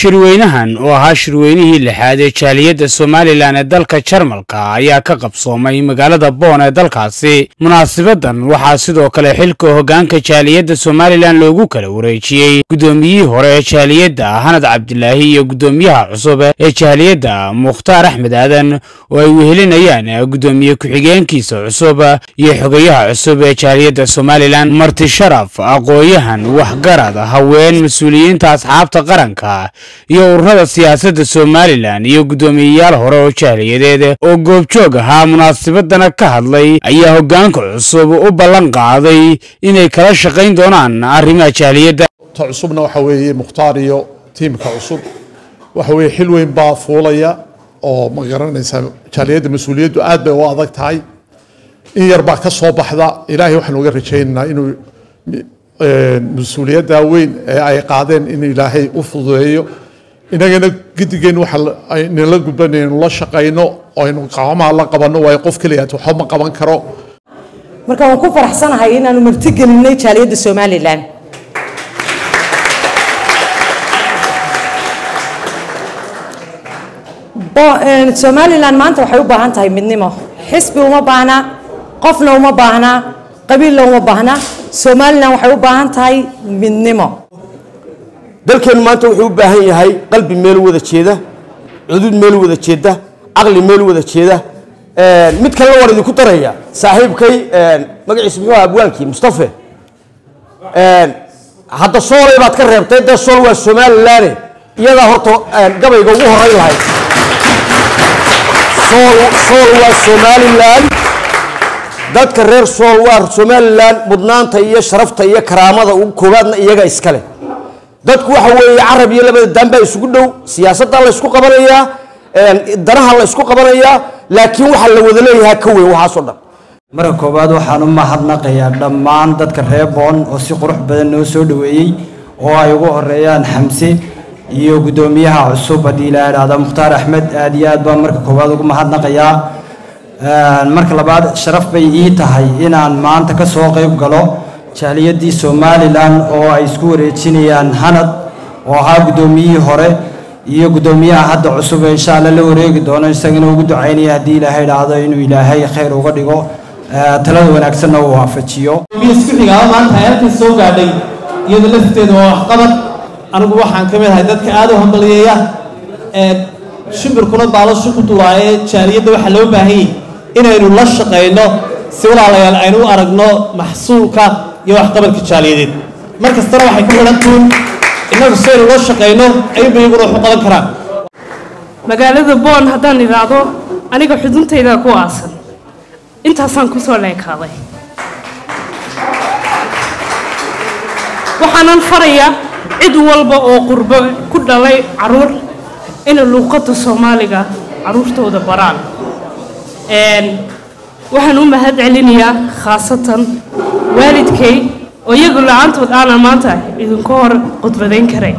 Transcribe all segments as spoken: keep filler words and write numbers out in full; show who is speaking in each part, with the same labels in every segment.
Speaker 1: shirweynahan oo ahaa shirweynihii lixaad ee jaaliyadda Somaliland ee dalka Jarmalka ayaa ka qabsoomay magaalada Bonn ee dalkaasi. Munaasabaddan waxaa sidoo kale xilka hoggaanka jaaliyadda Somaliland loogu kala wareejiyay gudoomiyihii hore ee jaaliyadda Hanad Cabdilaahi iyo gudoomiyaha cusub ee jaaliyadda Mukhtaar Axmed Aadan oo ay wehelinayaan gudoomiye ku-xigeenkiisa cusub iyo xogayaha cusub ee jaaliyadda Somaliland. Marti sharaf aqooyahan waxgarad haween mas'uuliyiinta asxaabta qaranka iyo ururada siyaasadda Somaliland iyo gudoomiyayaal hore oo jaaliyadeed oo goobjoog ahaa munaasabadana ka hadlay ayaa hoggaanka cusub u ballan qaaday inay kala shaqayn doonaan arrimaha jaaliyadda.
Speaker 2: ta cusubna waxa weeye Mukhtaar iyo tiimka cusub waxa weeye xil weyn baa fuulaya oo ma garanaysa jaaliyadda mas'uuliyaddu aad bay u adag tahay in yar baa ka soo baxda. Ilaahay waxaan uga rajaynaynaa inuu مسؤولية وين أي قاعدين إن إلهي أفضيه إن أنا قد جين وحل نلاقي بني الله شقينا أو إنه قام الله قبنا ويقف كليات وحب قبنا كرو.
Speaker 3: مركب وكفر حسن هاي إنه مرتجل من جالية الصومالي الآن. با الصومالي الآن ما أنت وحيو بهان تاي مني ما حسب وما بهنا قفنا وما بهنا قبيلة وما بهنا. Somaliland waxay u baahan tahay midnimo.
Speaker 4: dalkeen maanta wuxuu u baahan yahay qalbi meel wada jeeda, cudud meel wada jeeda, aqli meel wada jeeda. ee mid kale war idinku daraya saaxiibkay ee magaciisa muxuu ahaa abwaankii Mustafa. ee hadda Soomaaliya baad ka reebtay da Sool waa Somaliland iyada horta gabayga ugu horeyn lahayd. Sool Sool waa Somaliland dadka reer Sool waa Somaliland mudnaanta iyo sharafta iyo karaamada ugu koobaadna iyaga iskale. dadku waxa weeye Arab iyo labada danba isugu dhow siyaasadda la isku qabanaya ee danaha la isku qabanaya laakiin waxa la wada leeyahay ka weyn waxa soo dhan.
Speaker 5: marka koobaad waxaan u mahadnaqayaa dhammaan dadka reer Bonn oo si qurux badan noo soo dhaweeyay oo ay ugu horeeyaan Xamse iyo gudoomiyaha cusub hadii la yiraahdo Mukhtaar Axmed aad iyo aad baan marka koobaad ugu mahadnaqayaa. marka labaad sharaf bay ii tahay inaan maanta ka soo qayb galo jaaliyadii Somaliland oo ay isku wareejinayaan Hanad oo ahaa gudoomiyihii hore iyo gudoomiyaha hadda cusub insha Allah la wareegi doono isagana ugu ducaynaya hadii Ilaahay dhaado inuu Ilaahay khayr uga dhigo talada wanaagsan oo waafajiyo.
Speaker 6: isku xigaa maanta ayarkii soo gaadhay iyada lafteeda oo waxqabad anigu waxaan ka mid ahay dadka aad u hambalyeeya ee shimbirkuna baalasho ku dulaaye jaaliyadda waxa loo baahan yahay inaynu la shaqeyno si walaalayaal aynu u aragno maxsuulka iyo waxqabadka jaaliyadeed markastana waxay ku xiran tahay inagu si aynu la shaqeyno ayuu iyaguna wax u qaban karaan.
Speaker 7: magaalada Bonn haddaan iraado aniga xuduntayda ku aasan intaasaan ku soo leekaaday waxaanan farayaa cid walba oo qurbo ku dhalay caruur in luqadda Soomaaliga caruurtooda baraan. een waxaan u mahad celinayaa khaasatan waalidkay oo iyagu la'aantood aan maanta idinku hor qodbadayn karay.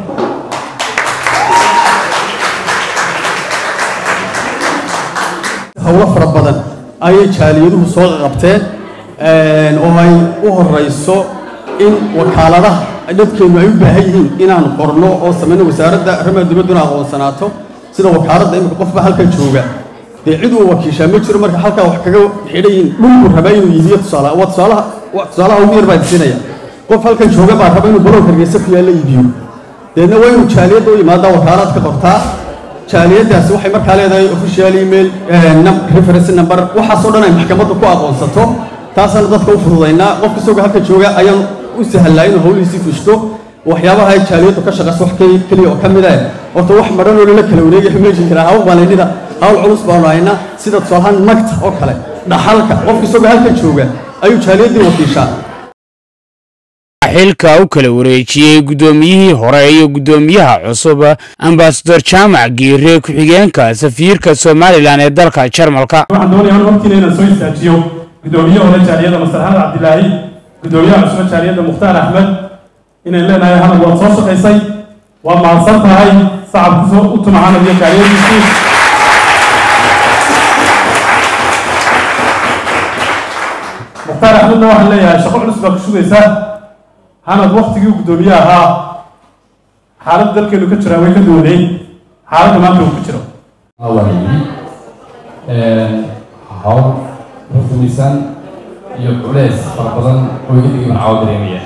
Speaker 8: hawlo fara badan ayay jaaliyaduhu soo qabteen een oo ay u horeyso in wakaaladaha dadkeenu ay u baahan yihiin inaan qorno oo sameeyno wasaaradda arrimaha dibadda aqoonsanaato sida wakaaladda imika qofba halkan jooga dee cid uu wakiisha ma jiro marka halka wax kaga xidhayin dhulku raba inuu yidiyo tusaale waa tusaalaha waa tusaalaha ugu yar baa disinaya qof halkan jooga baa raba inuu baloog hargeysa ku yaala iibiyo deedna waa inuu jaaliyadda u yimaada wakaalad ka qortaa jaaliyaddaasi waxay markaa leedahay official email reference number waxaasoo dhan ay maxkamadda ku aqoonsato taasaan dadka u fududaynaa qofka isagoo halkan jooga ayaan u sahlaa inuu hawlihiisii fushto waxyaabaha ay jaaliyaddu ka shaqayso wax kaliya oo ka mid ah horta wax maran oo la kala wareegay meesha kala hawl baalinida hawl culus baan haynaa sida tusaalahan magta oo kale dhaxalka qofka isagoo halkan jooga ayuu jaaliyadii wakiishaa.
Speaker 1: xilka u kala wareejiyay gudoomiyihii hore iyo gudoomiyaha cusub ambassador Jaamac Giire ku-xigeenka safiirka Somaliland ee dalka Jarmalka.
Speaker 9: waxaan doonayaa in waqtigeena inaan soo istaajiyo gudoomiyaha hore jaaliyadda Hanad Cabdilaahi gudoomiyaha cusub jaaliyadda Mukhtaar Axmed inaan leenahay Hanad waad soo shaqaysay waa mahadsan tahay sacabku soo u tumahan iyo jaaliyadiisii. Mukhtaar Axmed waxaan leeyahay shaqo culus baa ku sugaysaa Hanad waqtigii gudoomiyaha xaaladda dalkeenu ka jiraa way ka duwaneen xaaladda maanta uu ku jiro
Speaker 10: awalii hawl rutumisan iyo culeys fara badan oo idiga macaawo dareemaya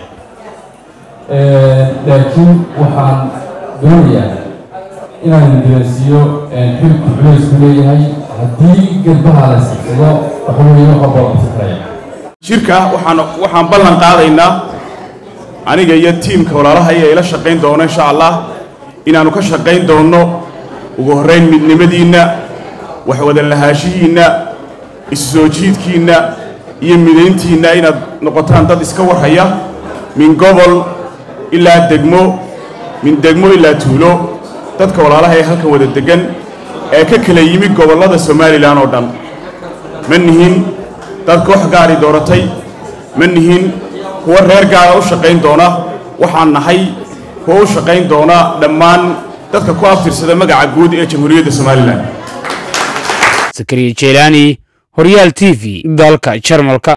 Speaker 10: laakiin waxaan doonayaa inaan dareensiiyo xilku culeysku leeyahay haddii garbaha la siixdo waxa weeye waxa boolabti karaya
Speaker 11: shirka waxaan waxaan ballan qaadaynaa aniga iyo tiimka walaalaha ay ila shaqayn doono insha Allah inaanu ka shaqayn doono ugu horeyn midnimadiina wax wada lahaashihiina isoo jiidkiina iyo mideyntiina inaad noqotaan dad iska warhaya min gobol ilaa degmo min degmo ilaa tuulo dadka walaalaha ee halkan wada degan ee ka kala yimid gobolada Soomaaliland oo dhan manihin dad koox gaari dooratay manihin kuwa reer gaar u shaqayn doona waxaan nahay kuwa u shaqayn doona dhammaan dadka ku aftirsada magaca guud ee Jamhuuriyadda Soomaaliland
Speaker 1: Zakariya Jeelani Horyaal T V dalka Jarmalka